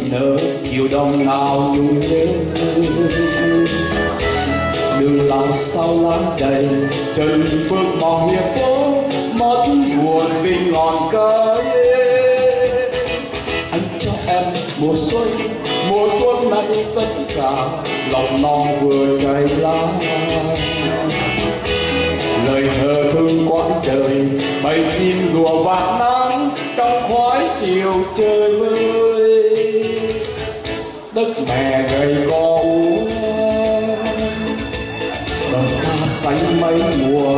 nở chiều đông nào nhung nhớ. Đường lòng sao lãng đầy trần phương mong hiệp phố mất buồn tình ngọn cây. Anh cho em mùa xuân này tất cả lòng non vừa cay lá. Lời thơ thương quãng đời bầy chim đùa vạt nắng trong khói chiều trời vơi. Đất mẹ gầy co úa đồng ca xanh mấy mùa.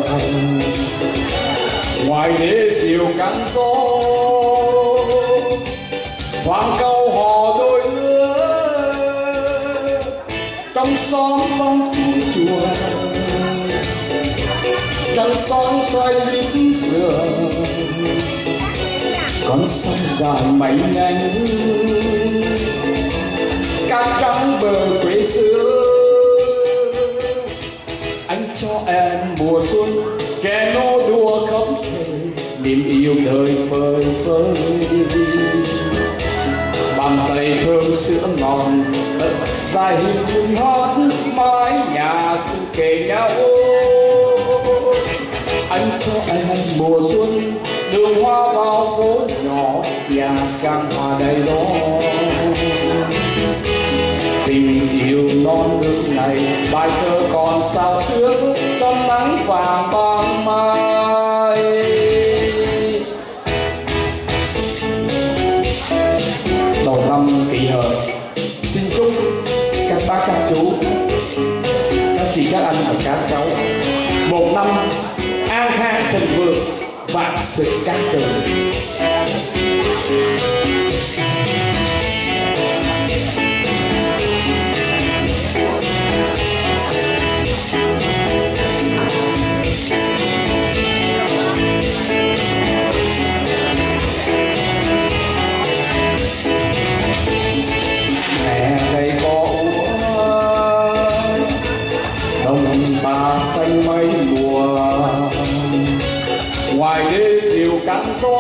Ngoài đế diều cắn gió hoàng câu hò đôi lứa. Trong xóm vắng chuông chùa trăng son xoay lít dừa. Con sông dài mây nhanh cát trắng bờ quê xưa. Anh cho em mùa xuân trẻ nô đùa khắp trời niềm yêu đời phơi phới. Bàn tay thơm sữa ngon đất dài hình hót mái nhà chung kề nhau. Anh cho em mùa xuân đường hoa vào phố nhỏ nhà càng hòa đầy đó. Tình yêu non nước này bài thơ còn sao xuyến trong nắng vàng ban mai. Đầu năm Kỷ Hợi xin chúc các bác các chú các chị các anh và các cháu một năm an khang thịnh vượng vạn sự cát tường. Mẹ cây có đồng ta xanh mấy mùa. Ngoài đê diều cắn gió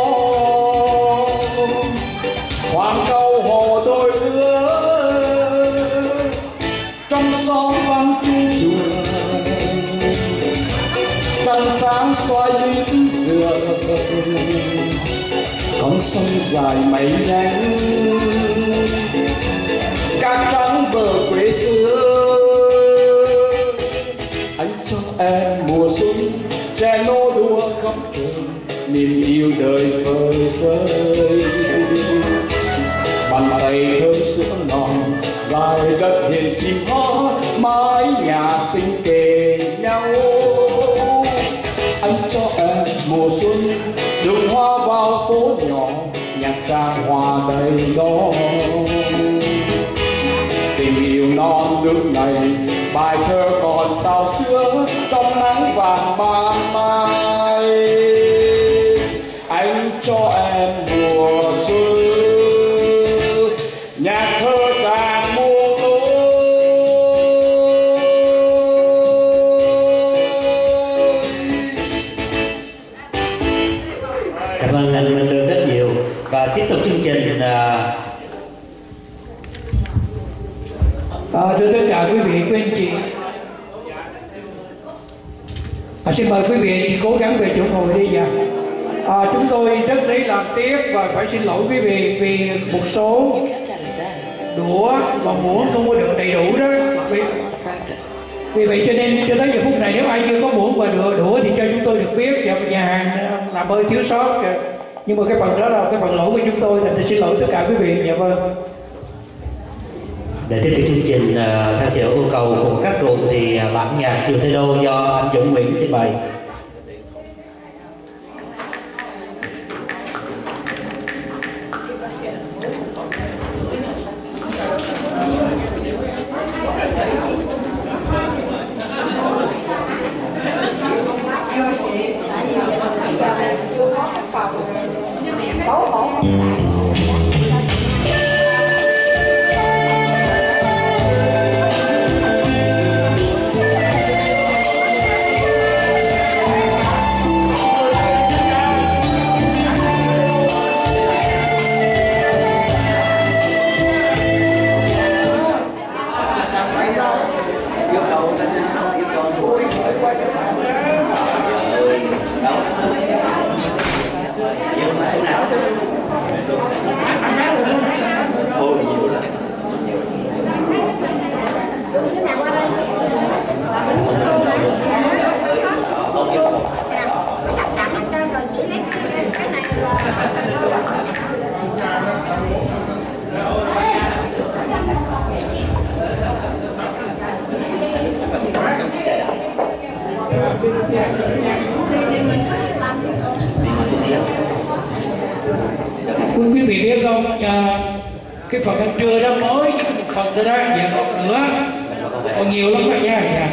hoàng câu hồ đôi lứa. Trong xóm vắng chuông chùa trăng sáng xoay lít dừa. Con sông dài mây nhanh cát trắng bờ quê xưa. Anh cho em mùa xuân trẻ nô đùa khắp trời niềm yêu đời phơi phới. Bàn tay thơm sữa non dài đất hiền chim hót mái nhà xinh kề nhau. Anh cho em mùa xuân đường hoa vào phố nhỏ nhạc tràng hòa đầy đó. Tình yêu non nước này bài thơ còn sao xưa trong nắng vàng ban mai. Anh cho em mùa xuân nhạc thơ tràn muôn lối. Cảm ơn anh Minh Lương rất nhiều và tiếp tục chương trình. Thưa tất cả quý vị, quý anh chị, xin mời quý vị cố gắng về chỗ ngồi đi nha. Chúng tôi rất lấy làm tiếc và phải xin lỗi quý vị vì một số đũa và muỗng không có được đầy đủ đó. Vì vậy cho nên cho tới giờ phút này nếu ai chưa có muỗng và đũa thì cho chúng tôi được biết, và nhà hàng làm hơi thiếu sót. Nhưng mà cái phần đó là cái phần lỗi của chúng tôi, thì xin lỗi tất cả quý vị. Dạ vâng. Để tiếp tục chương trình, theo kiểu yêu cầu cùng các cụ thì bản nhạc Chiều Tây Đô do anh Dũng Nguyễn trình bày. quý vị biết không, cái phần ăn trưa đó mới một phần thôi đó, và còn nữa, còn nhiều lắm rồi nha.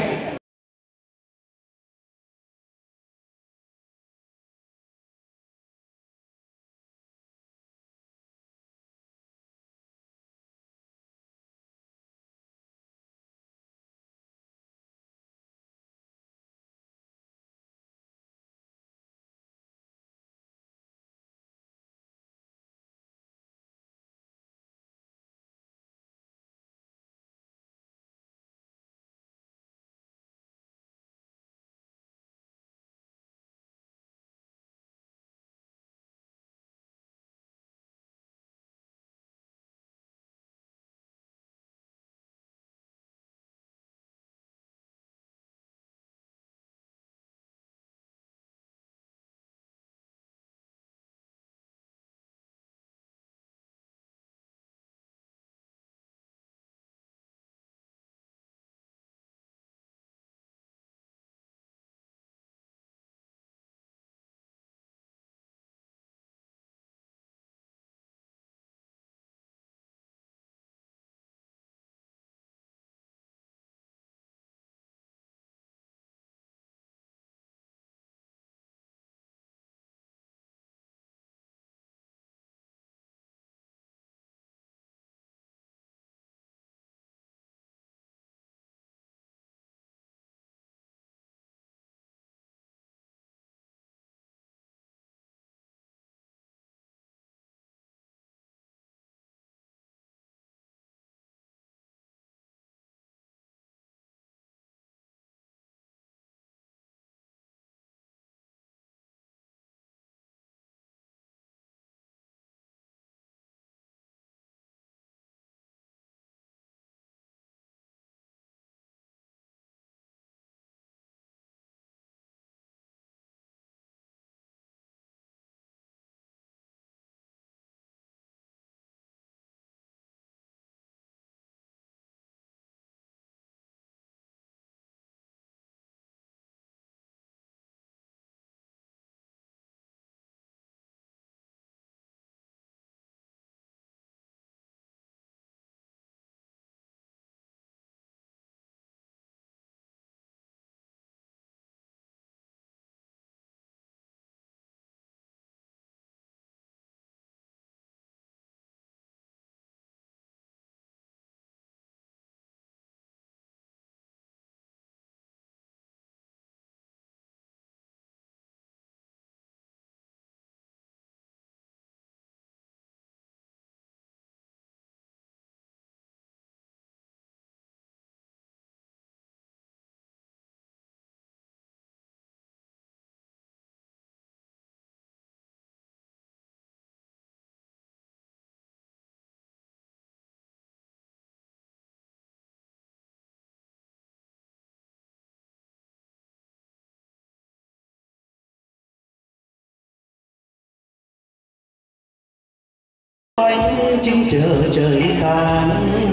Ánh trăng chờ trời sáng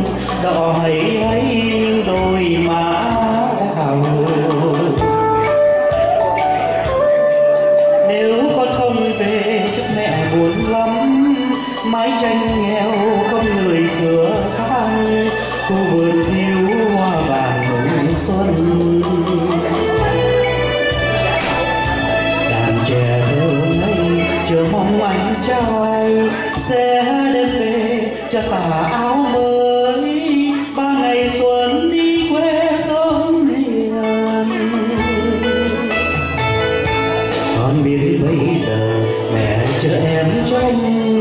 đỏ hay ấy đôi má đào. Nếu con không về chắc mẹ buồn lắm, mái tranh nghèo không người sửa sang, khu vườn thiếu hoa vàng mừng xuân. Đàn trẻ thơ ngây chờ mong anh trai sẽ đem về cho tà áo mới, ba ngày xuân đi quê sớm hiền. Con biết bây giờ mẹ chờ em trông,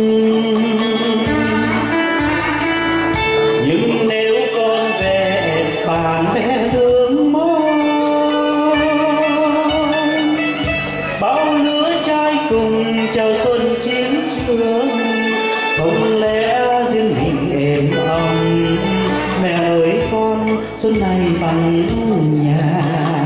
nhưng nếu con về bạn bè thương mong, bao lứa trai cùng chào xuân chiến trường. Không lẽ riêng mình êm ấm, mẹ ơi con xuân này bằng nhà.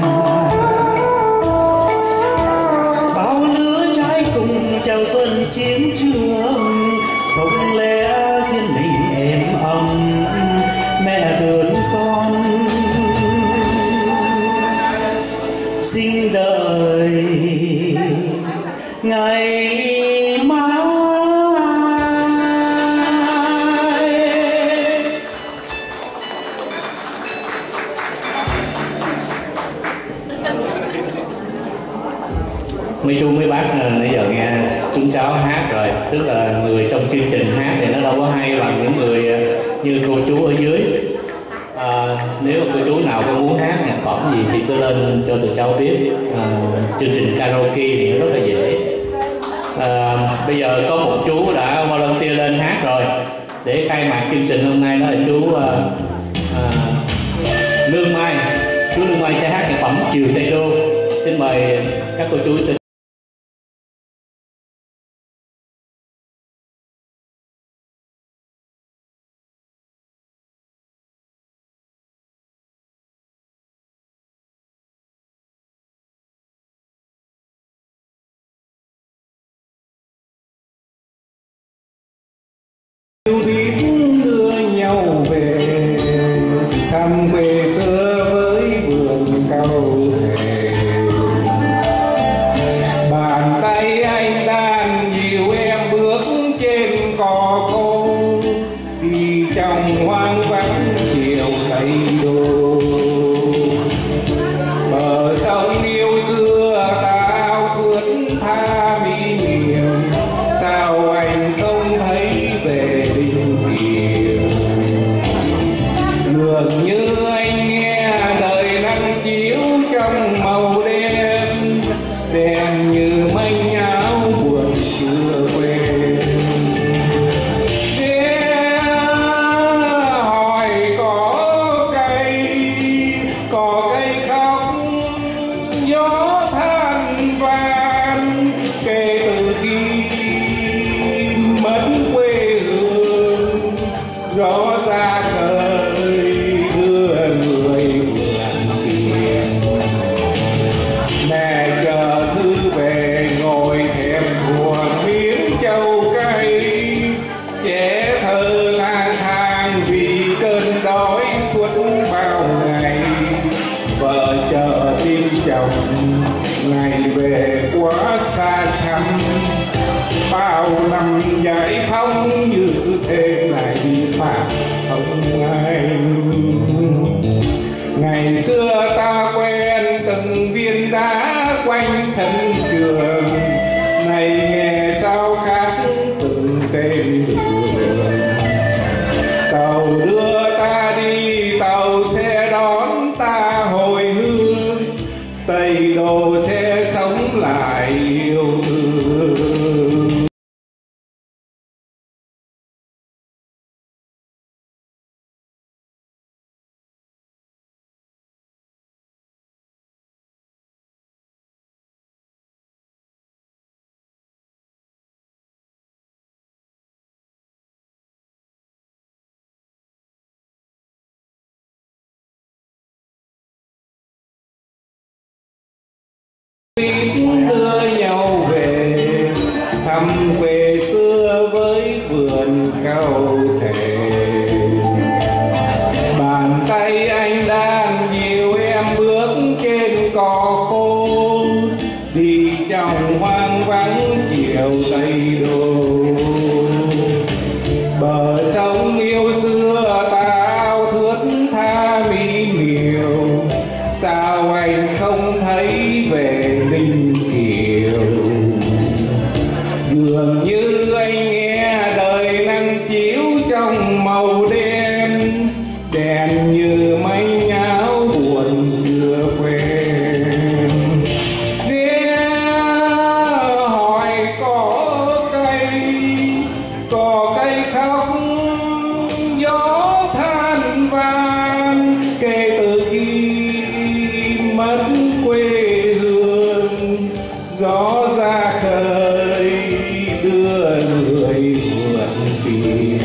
Bao lứa trai cùng chào xuân chiến trường, không lẽ riêng mình êm ấm, mẹ thương con xin đợi ngày mai. mấy chú mấy bác nãy giờ nghe chúng cháu hát rồi, tức là người trong chương trình hát thì nó đâu có hay bằng những người như cô chú ở dưới. Nếu cô chú nào có muốn hát nhạc phẩm gì thì cứ lên cho tụi cháu biết. Chương trình karaoke thì nó rất là dễ. Bây giờ có một chú đã volunteer lên hát rồi để khai mạc chương trình hôm nay, đó là chú Lương Mai. Chú Lương Mai sẽ hát nhạc phẩm Chiều Tây Đô. Xin mời các cô chú. Yêu tím đưa nhau về thăm quê xưa với vườn cao thề. Bàn tay anh đang dìu em bước trên cỏ khô, đi trong hoang vắng chiều Tây Đô. Bờ sông yêu xưa tao phướt tha mỹ miều, sao anh không thấy về đình kiều. Dường như anh nghe đời nắng chiếu trong màu đen, đen như mây áo buồn chưa quên. Ghé hỏi có cây khóc gió than van, kể từ khi mất quê hương gió ra khơi đưa người vườn tiền. Mẹ chờ thư về ngồi thèm thuồng miếng châu cay, trẻ thơ lang thang vì cơn đói suốt bao ngày. Vợ chờ tin chồng ngày về quá xa xăm, bao năm giải phóng như thế này mà không anh. Ngày xưa ta quen từng viên đá quanh sân trường, này nghe sao khác từng tên đường. Tàu đưa ta đi, tàu sẽ đón ta hồi hương, Tây Đô sẽ sống lại yêu thương. Tím đưa nhau về thăm quê xưa với vườn cao thề. Bàn tay anh đang dìu em bước trên cỏ khô, đi trong hoang vắng chiều Tây Đô. Bờ sông yêu xưa tao thướt tha mỹ miều, sao anh không thấy về Ninh Kiều. Dường như anh nghe đời nắng chiếu trong màu đen, đen như mây áo buồn chưa quen. Ghé hỏi có cây khóc gió than van, kể từ khi mất quê hương gió ra khơi đưa người vườn tiền.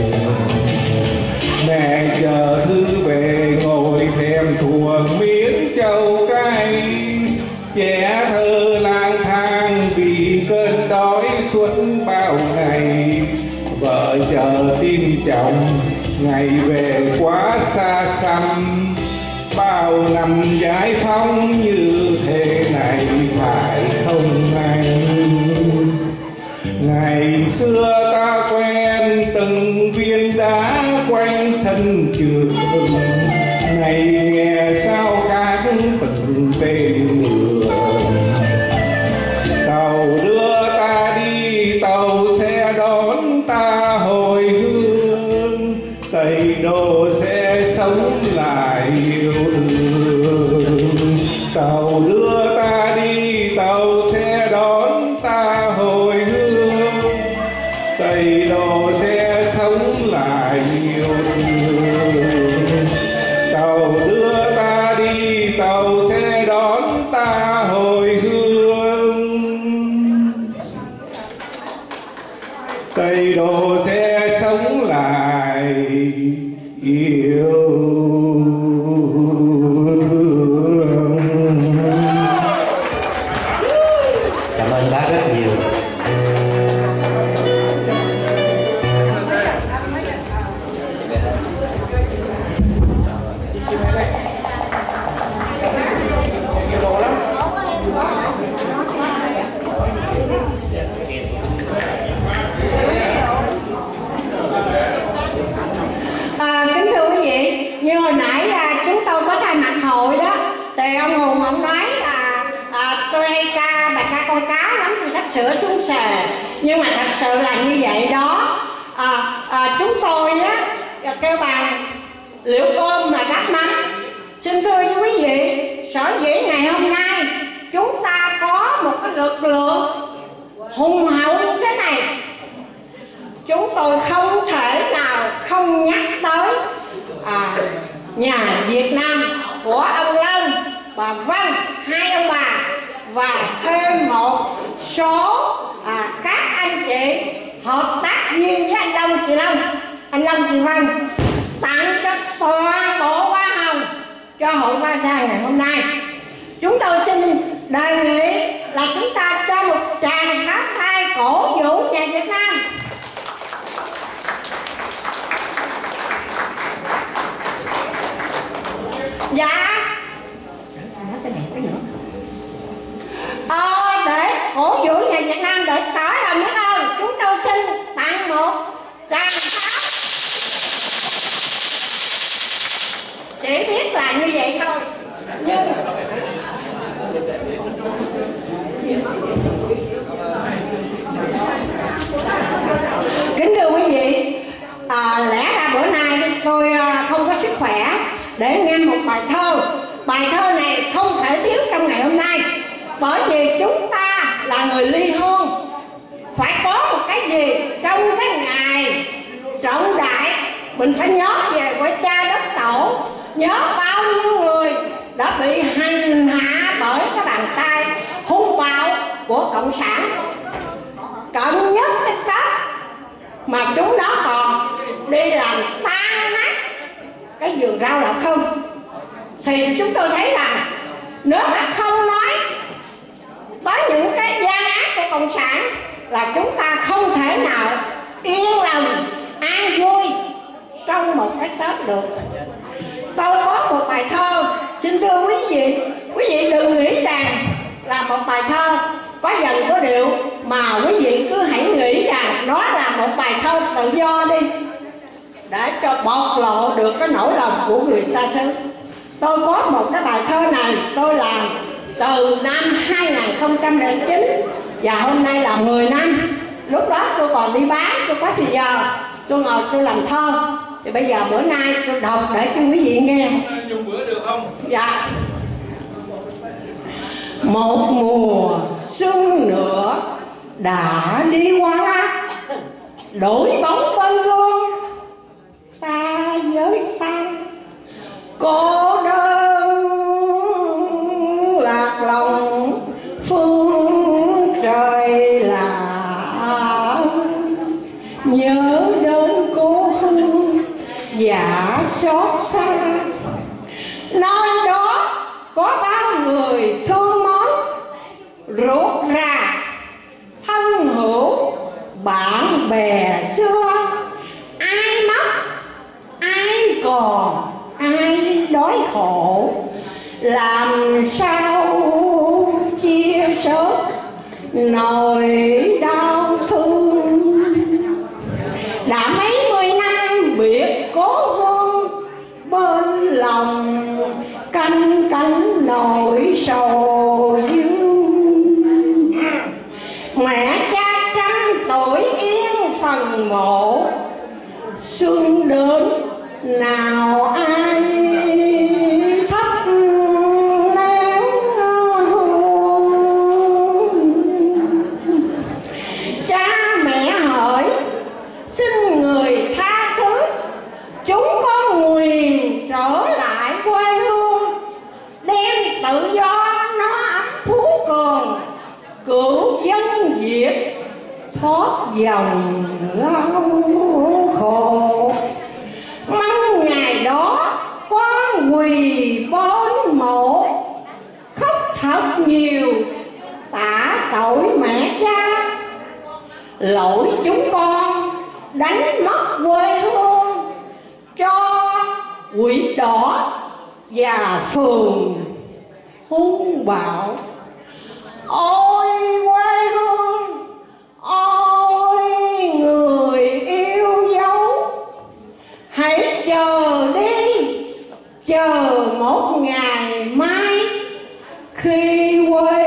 Mẹ chờ thư về ngồi thèm thuồng miếng châu cay, trẻ thơ lang thang vì cơn đói suốt bao ngày. Vợ chờ tin chồng ngày về quá xa xăm, bao năm giải phóng như thế này phải không anh. Ngày xưa ta quen từng viên đá quanh sân trường, này nghe sao khác từng tên đường. Tàu tàu đưa ta đi, tàu sẽ đón ta hồi hương, Tây Đồ sẽ sống lại yêu thương. Tàu đưa ta đi, tàu sẽ đón ta hồi hương, Tây Đồ sẽ sống lại yêu thương. Cảm ơn bác rất nhiều. Kính thưa quý vị, như hồi nãy chúng tôi có thay mặt hội đó, thì ông Hùng ông nói là tôi hay ca bài ca con cá lắm, tôi sắp sửa xuống xề, nhưng mà thật sự là như vậy đó. Chúng tôi á kêu bằng liệu cơm mà đắp mắm. Xin thưa với quý vị, sở dĩ ngày hôm nay chúng ta có một cái lực lượng hùng hậu như thế này, chúng tôi không thể nào không nhắc tới nhà Việt Nam của ông Long, bà Vân, hai ông bà, và thêm một số các anh chị hợp tác viên với anh Long, chị Long, anh Long, chị Vân, tặng cho toàn bộ hoa hồng cho hội Hoa Sa ngày hôm nay. Chúng tôi xin đề nghị là chúng ta cho một tràng pháo tay cổ vũ nhà Việt Nam. Dạ. Để cổ vũ nhà Việt Nam để tỏ lòng biết ơn, chúng tôi xin tặng một tràng pháo. Chỉ biết là như vậy thôi, nhưng kính thưa quý vị, lẽ ra bữa nay tôi không có sức khỏe để ngâm một bài thơ. Bài thơ này không thể thiếu trong ngày hôm nay, bởi vì chúng ta là người ly hôn, phải có một cái gì trong cái ngày trọng đại, mình phải nhớ về quê cha đất tổ, nhớ bao nhiêu người đã bị hành hạ bởi cái bàn tay hung bạo của cộng sản. Cận nhất cái Tết mà chúng nó còn đi làm tan nát cái vườn rau là không, thì chúng tôi thấy rằng nếu mà không nói tới những cái gian ác của cộng sản là chúng ta không thể nào yên lòng an vui trong một cái Tết được. Tôi có một bài thơ, xin thưa quý vị đừng nghĩ rằng là một bài thơ có dần có điệu, mà quý vị cứ hãy nghĩ rằng nó là một bài thơ tự do đi, để cho bộc lộ được cái nỗi lòng của người xa xứ. Tôi có một cái bài thơ này tôi làm từ năm 2009 và hôm nay là 10 năm. Lúc đó tôi còn đi bán, tôi có thì giờ tôi ngồi tôi làm thơ, thì bây giờ bữa nay tôi đọc để cho quý vị nghe. Dùng bữa được không? Dạ. Một mùa xuân nữa đã đi qua, đổi bóng bên gương ta với ta, cô đơn lạc lòng phương trời lạ, nhớ đến cô Hương dạ xót xa. Nơi đó có bao người thương mến ruột rà, thân hữu bạn bè xưa, ai mất ai còn ai đói khổ, làm sao chia sớt nỗi đau thương. Đã mấy mươi năm biệt cố hương, bên lòng canh cánh nỗi sầu dương. Mẹ cha trăm tuổi yên phần mộ, xuân đến nào ai thắp nén tự do nó ấm phú cường, cửu dân Việt thoát dòng lao khổ. Mong ngày đó con quỳ bốn mộ, khóc thật nhiều tạ tội mẹ cha. Lỗi chúng con đánh mất quê hương cho quỷ đỏ và phường hung bạo. Ôi quê hương, ôi người yêu dấu, hãy chờ đi, chờ một ngày mai, khi quê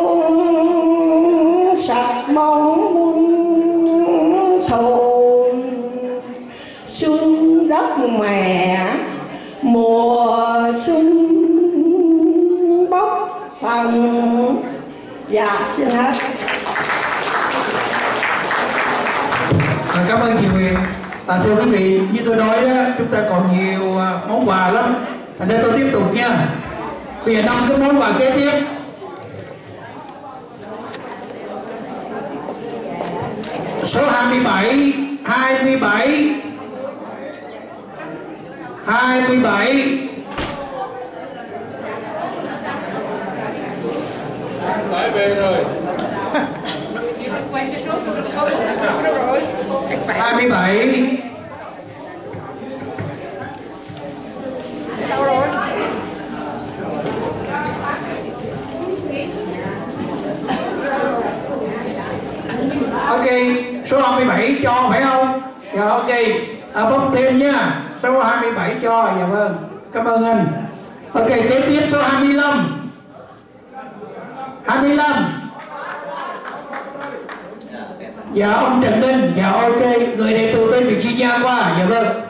hương sạch bóng quân thù. Xuân đất mẹ mùa xuân bốc phần. Dạ xin hết. Cảm ơn chị Huyền. Thưa quý vị, như tôi nói đó, chúng ta còn nhiều món quà lắm, thành ra tôi tiếp tục nha. Bây giờ 5 cái món quà kế tiếp. Số 27 27 27 Phải về rồi. 27 ok, số 27 cho phải không? Dạ ok, bấm thêm nha. Số 27 cho, dạ vâng, cảm ơn anh. Ok, kế tiếp số 25 25. Dạ ông Trần Ninh, dạ ok, người đệ tử bên Virginia qua, dạ vâng.